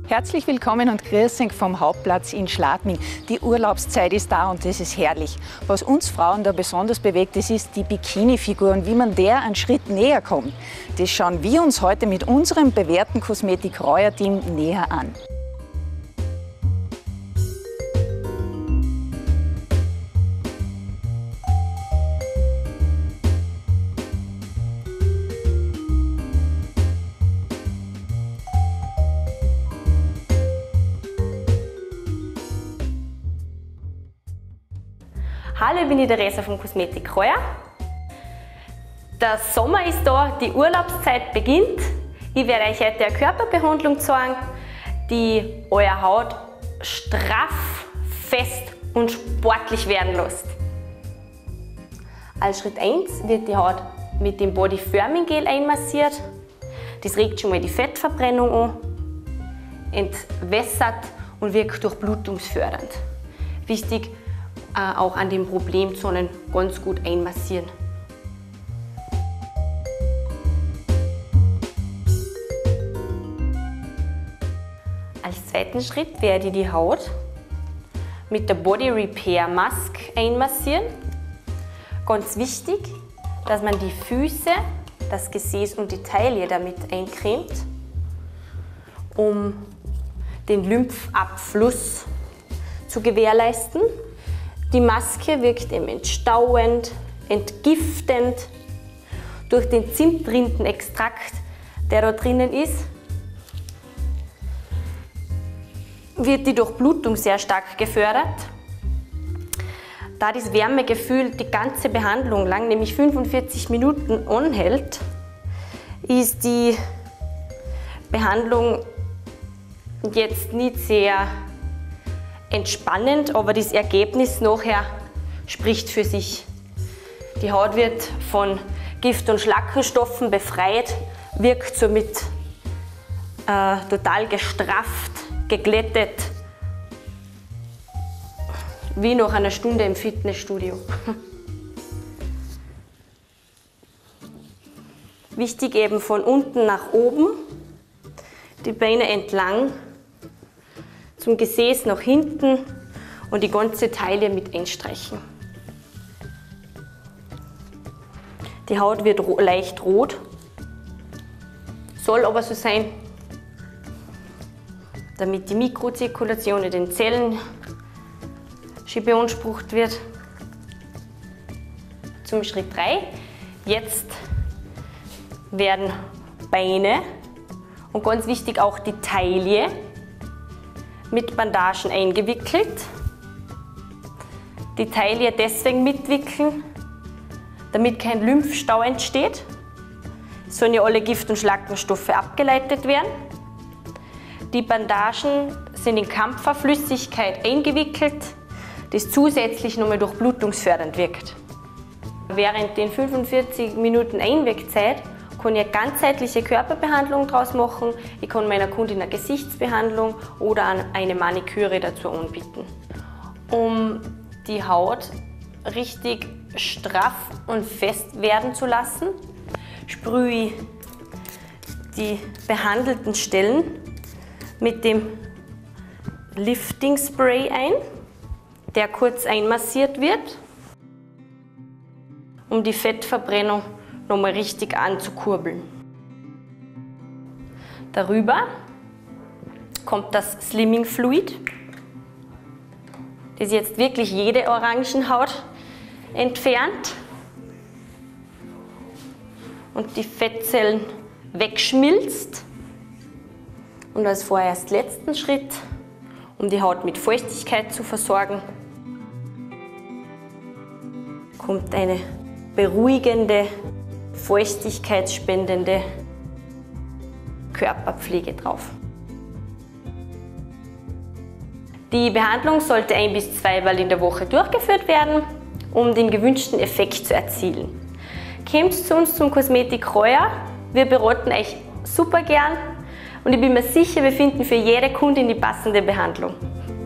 Herzlich willkommen und grüß euch vom Hauptplatz in Schladming. Die Urlaubszeit ist da und das ist herrlich. Was uns Frauen da besonders bewegt, das ist die Bikini-Figur und wie man der einen Schritt näher kommt. Das schauen wir uns heute mit unserem bewährten Kosmetik-Reuer-Team näher an. Hallo, ich bin die Theresa vom Kosmetik Reuer. Der Sommer ist da, die Urlaubszeit beginnt. Ich werde euch heute eine Körperbehandlung zeigen, die eure Haut straff, fest und sportlich werden lässt. Als Schritt 1 wird die Haut mit dem Body Firming Gel einmassiert. Das regt schon mal die Fettverbrennung an, entwässert und wirkt durchblutungsfördernd. Wichtig, auch an den Problemzonen ganz gut einmassieren. Als zweiten Schritt werde ich die Haut mit der Body Repair Mask einmassieren. Ganz wichtig, dass man die Füße, das Gesäß und die Taille damit eincremt, um den Lymphabfluss zu gewährleisten. Die Maske wirkt entstauend, entgiftend. Durch den Zimtrindenextrakt, der da drinnen ist, wird die Durchblutung sehr stark gefördert. Da das Wärmegefühl die ganze Behandlung lang, nämlich 45 Minuten anhält, ist die Behandlung jetzt nicht sehr entspannend, aber das Ergebnis nachher spricht für sich. Die Haut wird von Gift- und Schlackenstoffen befreit, wirkt somit total gestrafft, geglättet, wie nach einer Stunde im Fitnessstudio. Wichtig eben von unten nach oben, die Beine entlang, zum Gesäß nach hinten und die ganze Taille mit einstreichen. Die Haut wird leicht rot, soll aber so sein, damit die Mikrozirkulation in den Zellen beansprucht wird. Zum Schritt 3. Jetzt werden Beine und ganz wichtig auch die Taille mit Bandagen eingewickelt. Die Taille deswegen mitwickeln, damit kein Lymphstau entsteht. Es sollen ja alle Gift- und Schlackenstoffe abgeleitet werden. Die Bandagen sind in Kampferflüssigkeit eingewickelt, das zusätzlich nochmal durchblutungsfördernd wirkt. Während den 45 Minuten Einwirkzeit kann ich eine ganzheitliche Körperbehandlung daraus machen. Ich kann meiner Kundin eine Gesichtsbehandlung oder eine Maniküre dazu anbieten. Um die Haut richtig straff und fest werden zu lassen, sprühe ich die behandelten Stellen mit dem Lifting Spray ein, der kurz einmassiert wird, um die Fettverbrennung nochmal richtig anzukurbeln. Darüber kommt das Slimming Fluid, das jetzt wirklich jede Orangenhaut entfernt und die Fettzellen wegschmilzt. Und als vorerst letzten Schritt, um die Haut mit Feuchtigkeit zu versorgen, kommt eine beruhigende, feuchtigkeitsspendende Körperpflege drauf. Die Behandlung sollte 1 bis 2 Mal in der Woche durchgeführt werden, um den gewünschten Effekt zu erzielen. Kommt zu uns zum Kosmetik Reuer, wir beraten euch super gern und ich bin mir sicher, wir finden für jede Kundin die passende Behandlung.